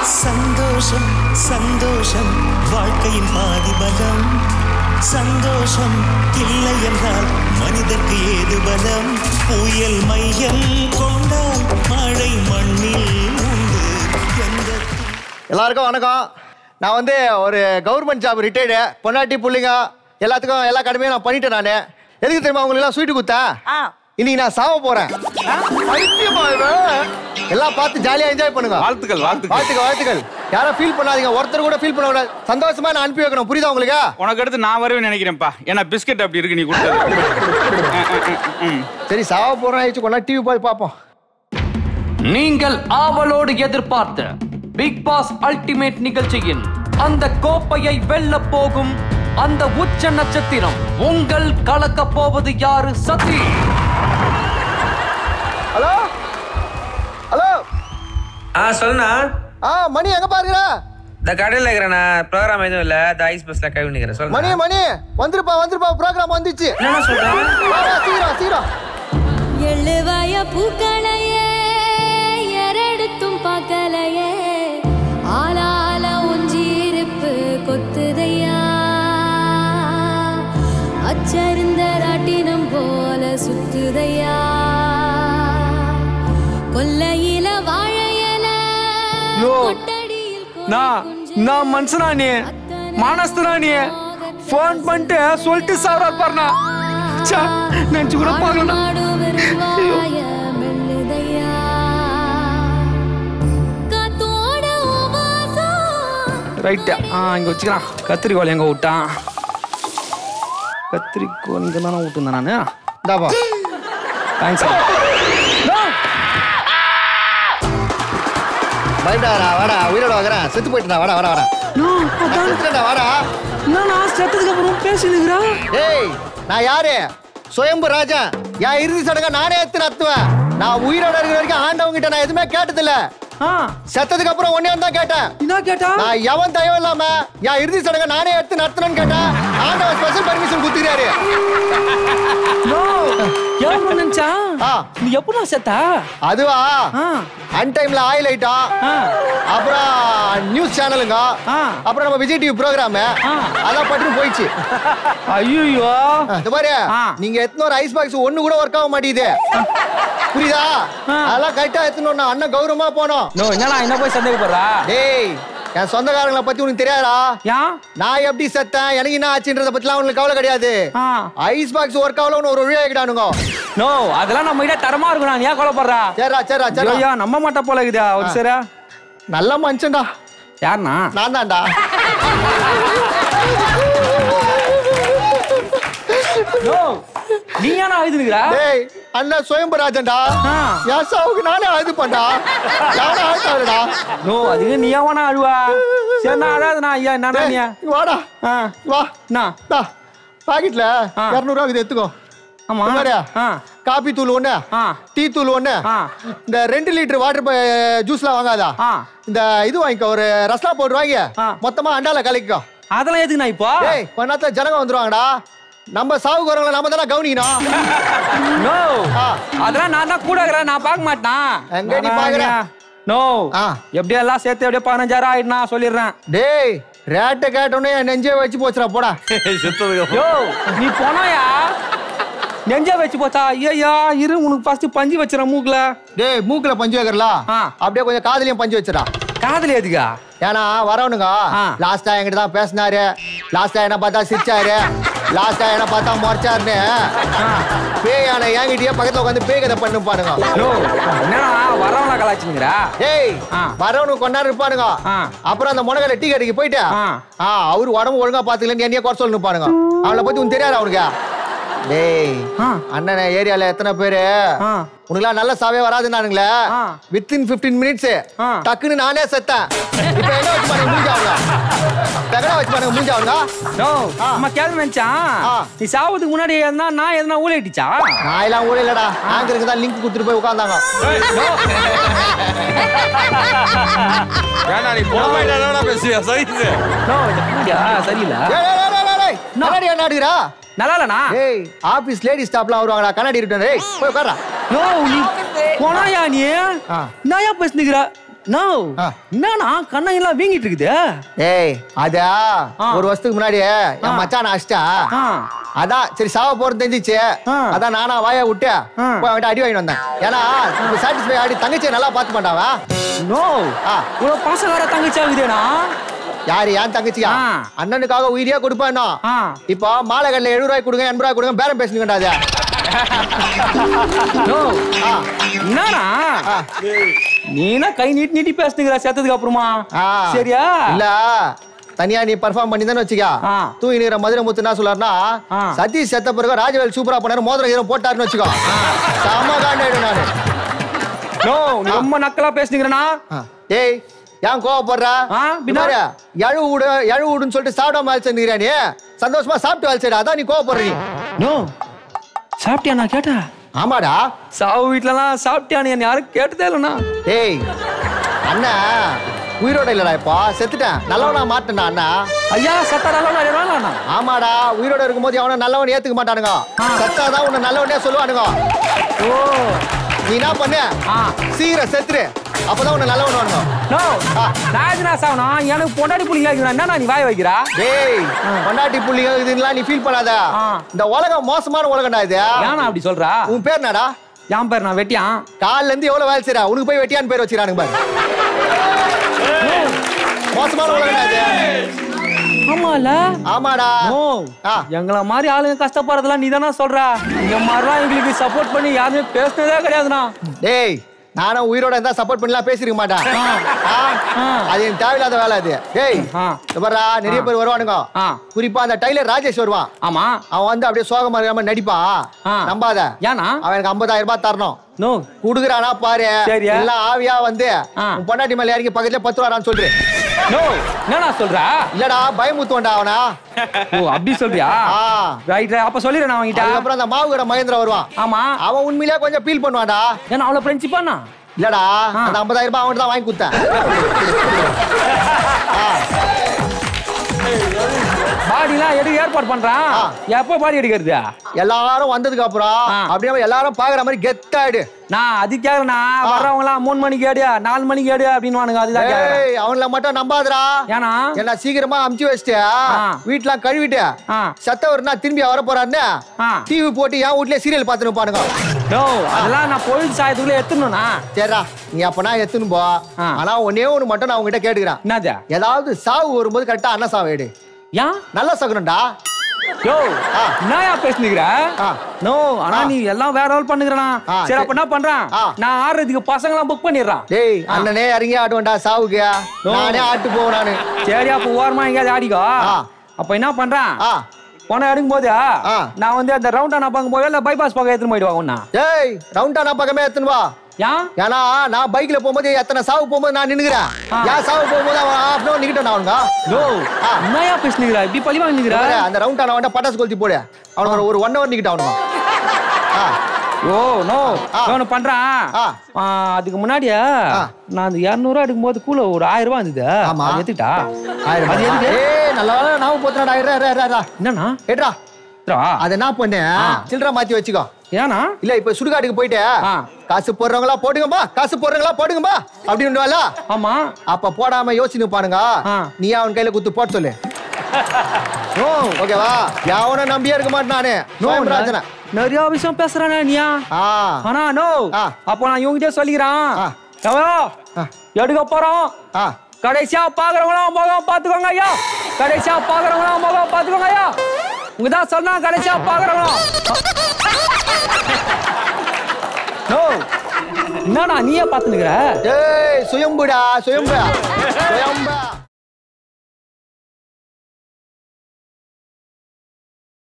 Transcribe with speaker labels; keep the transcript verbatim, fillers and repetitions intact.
Speaker 1: சந்தோஷம் சந்தோஷம் வாழ்க்கையின் பாதிபலம். சந்தோஷம் இல்லை என்றால் மனிதர்க்கு ஏது பலம். புயல் மையம் கொண்டால் மழை மண்ணில் உண்டு.
Speaker 2: எல்லாருக்கும் வணக்கம். நான் வந்து ஒரு கவர்மெண்ட் ஜாப் ரிட்டையர்டு. பொன்னாட்டி பிள்ளைங்க எல்லாத்துக்கும் எல்லா கடமையும் நான் பண்ணிட்டேன். நான் எதுக்கு தெரியுமா உங்களுக்கு எல்லாம் ஸ்வீட்டு கொடுத்தேன்? இன்னைக்கு நான் சாவ போறேன். எல்லாம் பார்த்து ஜாலியா என்ஜாய் பண்ணுங்க. வாழ்த்துக்கள் வாழ்த்துக்கள் வாழ்த்துக்கள் வாழ்த்துக்கள். யாரும் ஃபீல் பண்ணாதீங்க, ஒருத்தர் கூட ஃபீல் பண்ண கூடாது. சந்தோஷமா நான் அனுப்பி வைக்கணும். புரியுதா உங்களுக்கு?
Speaker 3: உனக்கு அடுத்து நான் வருவேன் நினைக்கிறேன்ப்பா. ஏன்னா பிஸ்கட் அப்படி இருக்கு நீ கொடுத்தது.
Speaker 2: சரி சாவ போறேன் ஆயிடுச்சு. கொண்டா டிவி போய் பார்ப்போம்.
Speaker 4: நீங்கள் ஆவலோடு எதிர்பார்த்த பிக் பாஸ் அல்டிமேட் நிகழ்ச்சியின் அந்த கோப்பையை வெல்ல போகும் அந்த உச்ச நட்சத்திரம் உங்கள் கலக்க போவது யாரு? சதி.
Speaker 2: Hello hello.
Speaker 5: ஆ சொல்லுண்ணா.
Speaker 2: ஆ மணி எங்க பாருங்க?
Speaker 5: இந்த கடையில் இருக்கிறேண்ணா. ப்ரோக்ராம் எதுவும் இல்லை. இந்த ஐஸ் பஸ்ல கை நிற்கிறேன். சொல்லு
Speaker 2: மணி மணி வந்துருப்பா வந்துருப்பா. ப்ரோக்ராம் வந்துச்சு.
Speaker 5: என்ன சொல்றேன்?
Speaker 2: சீக்கிரம் சீக்கிரம்.
Speaker 6: எழுவாய பூக்களையே எரடுத்தும் பார்க்கலையே ஆளால ஒஞ்சிருப்பு கொத்துதையா அச்சருந்த ராட்டினம் போல சுத்துதையா கொல்லையில வாழையல
Speaker 4: நான் மனுஷனா நீ மானஸ்தனா நீ போன் பண்ணிட்டு சொல்லிட்டு சாவரா பாருண்ணா. நினைச்சு கூட பாக்கணும். ரைட்டா இங்க வச்சுக்கிறான். கத்திரிக்கோள் எங்க விட்டான்? கத்திரிக்கோள் இங்க தானே விட்டுருந்தேன் நானு.
Speaker 2: இந்தாப்பா.
Speaker 4: தேங்க்ஸ்.
Speaker 2: பயப்படாதடா, வாடா. உயிரோட வாங்குறேன். செத்து போயிட்டா. வாடா வாடா வாடா. செத்துடா வாடா.
Speaker 4: நான் செத்ததுக்கு அப்புறம் பேசினுக்குறா.
Speaker 2: ஏய் நான் யாரு? சுயம்பு ராஜா. என் இறுதி சடங்கா நானே எடுத்து நடத்துவேன். நான் உயிரோட இருக்கிற வரைக்கும் ஆண்டவங்க கிட்ட நான் எதுவுமே கேட்டதில்ல. செத்ததுக்கு அப்புறம் ஒன்னே தான் கேட்டேன். என்ன கேட்டா? நான் எவன் தயவு இல்லாம என் இறுதி சடங்கை நானே எடுத்து நடத்தணும்னு கேட்டேன். ஆண்டவன் ஸ்பெஷல் பர்மிஷன் கொடுத்துக்கிறாரு.
Speaker 4: நீ எப்படா செத்தா?
Speaker 2: அதுவா அன் டைம்ல ஆயில் ஐட்டம், அப்புறம் நியூஸ் சேனலுங்க, அப்புறம் நம்ம விஜய் டிவி ப்ரோக்ராம் அதான் பட்டு போயிடுச்சு.
Speaker 4: ஐயோ
Speaker 2: பாரு, நீங்க எத்தனை ஒரு ஐஸ் பாக்ஸ் ஒண்ணு கூட ஒர்க் ஆக மாட்டேங்குது. புரியுதா? அதெல்லாம் கரெக்டா எத்தணும். அண்ணன் கௌரவமா போனோம்.
Speaker 4: என்னடா என்ன போய் சந்தேகப்படுறா?
Speaker 2: டேய் என் சொந்தக்காரங்களை பத்தி உனக்கு தெரியாதா? நான் எப்படி செத்தேன், எனக்கு என்ன ஆச்சுன்றத பத்திலாம் உங்களுக்கு கவலை கிடையாது. ஐஸ் பாக்ஸ் ஒர்க் ஆகல ஒரு வழியா கிட்டானுங்க.
Speaker 4: நோ அதெல்லாம் நம்ம கிட்ட தரமா இருக்கும். நான் ஏன் கவலைப்படுறா?
Speaker 2: சரிடா சரிடா சரிடா.
Speaker 4: நம்ம மாட்ட போல இருக்குதா? ஒரு சரா
Speaker 2: நல்ல மனுஷன்டா.
Speaker 4: யாருண்ணா? நான்
Speaker 2: தான்டா.
Speaker 4: நீ ஏன்னா அழுதுனுக்குறா?
Speaker 2: டேய் அண்ணா சுயம்பராஜன்டா. என் சாவுக்கு நானே அழுது பண்ணா. நானே அழுதாடா.
Speaker 4: நோ அதுக்கு நீ ஏன் அழுவா? சரி நான் அழாதுண்ணா. ஐயா என்ன நீ
Speaker 2: வாடா. வா டா. பாக்கெட்ல இருநூறு ரூபா எடுத்துக்கோ. ஆமா காபி தூள் ஒண்ணு, டீ தூள் ஒண்ணு, இந்த ரெண்டு லிட்டர் வாட்டர் ஜூஸ்லாம் வாங்காதா. இந்த இது வாங்கிக்கோ. ஒரு ரஸ்லா பவுடர் வாங்கி மொத்தமா அண்டால கலக்கிக்கோ.
Speaker 4: அதெல்லாம் எதுக்கு நான் இப்போ?
Speaker 2: ஏய் கொஞ்ச நேரத்துல ஜனங்க வந்துருவாங்கடா. நம்ம சாவுக்கு வரவங்கள நம்ம தானே கவனிக்கணும்.
Speaker 4: நோ அதெல்லாம் நான் தான் கூட இருக்கிறேன். நான் பார்க்க மாட்டேன்.
Speaker 2: எங்க நீ பாக்குற?
Speaker 4: நோ எப்படி எல்லாம் சேர்த்து எப்படியே பதினஞ்சாயிரம் ஆயிடுனா சொல்லிடுறேன்.
Speaker 2: டேய் ரேட்டை கேட்டோன்னே நெஞ்சே வச்சு போச்சுடா. போடா.
Speaker 4: யோ நீ போனாயா? நெஞ்சே வச்சு போச்சா? ஐயா இரு உனக்கு ஃபர்ஸ்ட் பஞ்சு வச்சிடறேன் மூக்குல.
Speaker 2: டேய் மூக்குல பஞ்சு வைக்கிறல, அப்படியே கொஞ்சம் காதுலயும் பஞ்சு வச்சிடா.
Speaker 4: காதுல எதுக்கா?
Speaker 2: ஏன்னா வரவனுங்க லாஸ்டா என்கிட்ட தான் பேசினாரு, லாஸ்டா என்ன பார்த்தா சிரிச்சாரு, லாஸ்டா என்ன பார்த்தா முறைச்சாருன்னு பேயான என்கிட்டயே பக்கத்துல உட்காந்து பேய் கதை பண்ணு பாருங்க.
Speaker 4: என்னடா வரவனா கலாச்சினுங்கறா?
Speaker 2: டேய் வரவனுக்கு கொண்டாரு இருப்பானுங்க. அப்புறம் அந்த முனகல டீ கடைக்கு போயிட்டு அவரு உடம்பு ஒழுங்கா பாத்துக்கலன்னு என்னைய குறை சொல்லணும் பாருங்க. அவளை பத்தி உனக்கு தெரியாது அவனுக்கு. டேய் அண்ணன் ஏரியால எத்தனை பேரு உனக்குலாம் நல்ல சாவே வராதுன்னானுங்களே. வித்தின் பிப்டீன் மினிட்ஸ் டக்குன்னு நானே செத்தேன். இப்ப என்ன வச்சு பாருங்க மூஞ்சாவுங்க. தகடா வச்சு பாருங்க மூஞ்சாவுங்க.
Speaker 4: நோ அம்மா கேள்வி நினைச்சான் நீ சாவதுக்கு முன்னாடி எதுனா நான் எதுனா ஊழிட்டிச்சா?
Speaker 2: நான் எல்லாம் ஊழிலடா. ஆங்கருக்கு தான் லிங்க் கொடுத்துட்டு போய் உட்கார்ந்தாங்க.
Speaker 3: ஏன்னா நீ போமாயிடானா பேசுறியா? சரிது.
Speaker 4: நோ சரியில்லை.
Speaker 2: ஏய் ஏய் ஏய் ஏய் கண்ணாடி என்ன அடிக்குறா?
Speaker 4: நல்லா இல்லனா?
Speaker 2: ஏய் ஆபீஸ் லேடி ஸ்டாஃப்லாம் வருவாங்கடா. கண்ணாடி இருக்கணும். ஏய் போய் உட்கார்றா.
Speaker 4: நோ நீ போனாயா நீ? நாயா பேசுனிங்கற?
Speaker 7: நோ என்னண்ணா கண்ணெல்லாம் வீங்கிட்டு இருக்குது.
Speaker 2: ஏய் அதா ஒரு வருஷத்துக்கு முன்னாடி என் மச்சான் அஷ்டா அதான் சரி சாவ போறது தெரிஞ்சிச்சு. அதான் நானா வாய விட்டு போய் அவன்கிட்ட அடி வாங்கி வந்தேன். ஏன்னா சாட்டிஸ்ஃபை ஆடி தங்கச்சியை நல்லா பார்த்து மாட்டாவா.
Speaker 7: நோ உனக்கு பாசக்கார தங்கச்சி ஆகுதேனா?
Speaker 2: யாரு ஏன் தங்கச்சியா? அண்ணனுக்காக உயிரியா கொடுப்பானோ. இப்போ மாலை கல்ல எழுபது ரூபாய் கொடுங்க எண்பது ரூபாய் கொடுங்க பேரம் பேசுங்கடாது.
Speaker 7: என்னடா நீனா கை நீட்டி நீட்டி பேசுறீங்களா செத்ததுக்கு அப்புறமா? சரியா
Speaker 2: இல்ல தனியா நீ பெர்ஃபார்ம் பண்ணி தானே வச்சுக்கா. தூங்கி நீர மதுரை முத்து என்ன சொல்லாருன்னா சதீஷ் செத்த பிறகு ராஜவேல் சூப்பரா பண்ணாரு மோதிரம் ஹீரோ போட்டாருன்னு வச்சுக்கோ. செம்ம காண்டாயிடும் நானு.
Speaker 7: நோ ரொம்ப நக்கலா பேசுறீங்கண்ணா.
Speaker 2: ஏய் ஏன் கோவப்படுற? பின்னாடி எழுவு விடு எழுவு விடுன்னு சொல்லிட்டு சாப்பிடாம வேலை செஞ்சுக்கிறியா நீ? சந்தோஷமா சாப்பிட்டு வேலை செய்யற அதான் நீ கோவப்படுற. நீ
Speaker 7: நோ சாப்பிட்டியா? நான் கேட்டேன்.
Speaker 2: ஆமாடா
Speaker 7: சாவு வீட்டுலலாம் சாப்பிட்டியான்னு யாரும் கேட்டதே இல்லைண்ணா.
Speaker 2: ஏய் அண்ணா உயிரோட இல்லடா இப்போ செத்துட்டேன். நல்லவனா மாட்டேன்டா அண்ணா.
Speaker 7: ஐயா சத்தா நல்லவனா?
Speaker 2: ஆமாடா உயிரோட இருக்கும்போது அவனை நல்லவன் ஏத்துக்க மாட்டானுங்க. சத்தாதான் உன்னை நல்லவனே சொல்லுவானுங்க.
Speaker 7: ஓ
Speaker 2: நீ என்ன பண்ணு சீக்கிரம் செத்துரு அப்பதான் உன்னை நல்லவன் வரணும்.
Speaker 7: எனக்கு பொண்டாட்டி புள்ளிங்க என்ன நீ வாய வைக்கிறா?
Speaker 2: ஏய் பொண்டாட்டி புள்ளிங்க இதுலாம் நீ ஃபீல் பண்ணாத. இந்த உலகம் மோசமான உலகம்டா இது.
Speaker 7: ஏன்னா அப்படி சொல்றா?
Speaker 2: உன் பேர் என்னடா?
Speaker 7: என் பேர் நான் வெட்டியான்.
Speaker 2: கால்ல இருந்து எவ்வளவு வேலை செய்யறா உனக்கு போய் வெட்டியான்னு பேர் வச்சிருக்கானுங்க பாரு. மோசமான உலகம்டா இது.
Speaker 7: ஆமால
Speaker 2: ஆமாடா.
Speaker 7: எங்களை மாதிரி ஆளுங்க கஷ்டப்படுறதுலாம் நீ தானே சொல்ற. இந்த மாதிரிலாம் எங்களுக்கு சப்போர்ட் பண்ணி யாருமே பேசுனதே கிடையாதுண்ணா.
Speaker 2: டேய் நானும் உயிரோட இருந்தா சப்போர்ட் பண்ணலாம் பேசிருக்க மாட்டேன். அது எனக்கு தேவையில்லாத வேலை அது. டேய் பாரா நிறைய பேர் வருவானுங்க. குறிப்பா அந்த டைலர் ராஜேஷ் வருவான்.
Speaker 7: ஆமா
Speaker 2: அவன் வந்து அப்படியே சோகமா இருக்காம நடிப்பான். நம்பாத.
Speaker 7: ஏன்னா
Speaker 2: அவன் எனக்கு ஐம்பதாயிரம் ரூபாய் தரணும்.
Speaker 7: நோ
Speaker 2: குடுக்குறானா பாரு. எல்லாம் ஆவியா வந்து உன் பொண்டாட்டி மேல இறங்கி பக்கத்துல பத்து ரூபான்னு சொல்றேன்.
Speaker 7: நோ என்னடா சொல்ற?
Speaker 2: இல்லடா பயமுத்துவண்டா அவனா.
Speaker 7: ஓ அப்படி சொல்றியா? ரைட் ரைட் அப்ப சொல்லிடுறேன் நான் அவங்கிட்ட.
Speaker 2: அதுக்கப்புறம் அந்த மாவு கடை மகேந்திர வருவான்.
Speaker 7: ஆமா
Speaker 2: அவன் உண்மையிலேயே கொஞ்சம் ஃபீல் பண்ணுவான்டா.
Speaker 7: ஏன்னா அவ்வளவு ஃப்ரெண்ட்ஷிப்பாண்ணா?
Speaker 2: இல்லடா அந்த ஐம்பதாயிரம் ரூபாய் அவன்கிட்ட தான் வாங்கி கொடுத்தேன்.
Speaker 7: பாடிலாம் எடுக்க ஏற்பாடு பண்றான். எப்ப பாடி எடுக்கிறது?
Speaker 2: எல்லாரும் வந்ததுக்கு அப்புறம் அப்படியே எல்லாரும் பாக்குற மாதிரி கெத்தாயிடு.
Speaker 7: நான் அதுக்காக நான் வர்றவங்க எல்லாம் மூணு மணிக்கு ஏடியா நாலு மணிக்கு ஏடியா அப்படின்னு அதுதான்.
Speaker 2: அவங்கள மட்டும் நம்பாதடா.
Speaker 7: ஏன்னா
Speaker 2: என்ன சீக்கிரமா அமுச்சு வச்சுட்டு வீட்டுலாம் கழுவிட்டு சத்தவர்னா திரும்பி வர போறாருன்னு டிவி போட்டு என் வீட்லயே சீரியல் பாத்துன்னு பாருங்க.
Speaker 7: அதெல்லாம் நான் பொழுது சாயத்துக்குள்ள எத்தணும்னா.
Speaker 2: சரிடா நீ அப்பனா எத்துன்னு போ. ஆனா ஒன்னே ஒண்ணு மட்டும் நான் உங்ககிட்ட கேட்டுக்கிறேன்.
Speaker 7: என்னது?
Speaker 2: ஏதாவது சாவு வரும்போது கரெக்டா அண்ணா சாவு எடு.
Speaker 7: ஏன்?
Speaker 2: நல்லா சகுனம்டா.
Speaker 7: யோ என்னயா பேசுனீங்க? நோ ஆனா நீ எல்லாம் வேற ரோல் பண்ணுகிறனா. சரி அப்ப என்ன பண்றான்? நான் ஆடுறதுக்கு பசங்க எல்லாம் புக் பண்ணிடுறான்.
Speaker 2: டேய் அண்ணனே இறங்கி ஆடுவேன்டா சாவுக்கு. நானே ஆட்டு போவேன் நானு.
Speaker 7: சரி அப்ப ஓரமா எங்கயாவது ஆடிக்கோ. அப்ப என்ன பண்றான்? போன எடுக்கும் போது நான் வந்து அந்த ரவுண்டானா பக்கம் போய் இல்ல பைபாஸ் பக்கம் எடுத்துன்னு போயிடுவாங்க.
Speaker 2: டேய் ரவுண்டானா பக்கமே எடுத்துன்னு வா. ஏன்னா நான் பைக்ல போகும்போது எத்தனை சாவு போகும்போது நான் நின்னுக்கிறேன். ஏன் சாவு போகும்போது அவன் நிக்கிட்டேன் அவனுங்க.
Speaker 7: என்னையா பேசுனீங்களா இப்படி பழி வாங்கிக்கிறா?
Speaker 2: அந்த ரவுண்டானா வந்து பட்டாசு கொளுத்தி போடு. அவனுக்கு ஒரு ஒன் ஹவர் நிக்கிட்டான் அவனுங்க.
Speaker 7: ஓ நோ அவனு பண்றான். அதுக்கு முன்னாடியா நான் அந்த இருநூறு ரூபா எடுக்கும் போது கூட ஒரு ஆயிரம் ரூபாய் இருந்தது. எடுத்துட்டா ஆயிரம்.
Speaker 2: நல்லா நான் போத்துறா.
Speaker 7: என்னன்னா
Speaker 2: ஏட்ரா அது என்ன பண்ணு சில்லற மாத்தி வச்சுக்கோ.
Speaker 7: ஏன்னா
Speaker 2: இல்ல இப்ப சுடுகாட்டுக்கு போயிட்டு காசு போடுறவங்களா போடுங்கப்பா காசு போடுறவங்களா போடுங்கப்பா அப்படின்னு.
Speaker 7: ஆமா
Speaker 2: அப்ப போடாம யோசிச்சு பாருங்க. நீ அவன் கையில குத்து போட்டு சொல்லு. ஓகேவா? எவனும் நம்பியே இருக்க மாட்டேன்.
Speaker 7: நிறைய விஷயம் பேசுறானே நீயா? ஆனா நோ அப்ப நான் இவங்கிட்டே சொல்லிக்கிறேன். எடுக்க போறோம். கடைசியா பாக்குறவங்களாம் முகம் பாத்துக்கோங்க ஐயா. கடைசியா பாக்குறவங்களாம் முகம் பாத்துக்கோங்க ஐயா. உங்கதான் சொன்னா கடைசியா பாக்குறவங்களாம். என்னடா நீயே பாத்துனுக்குற?
Speaker 2: சுயம்புடா சுயம்பு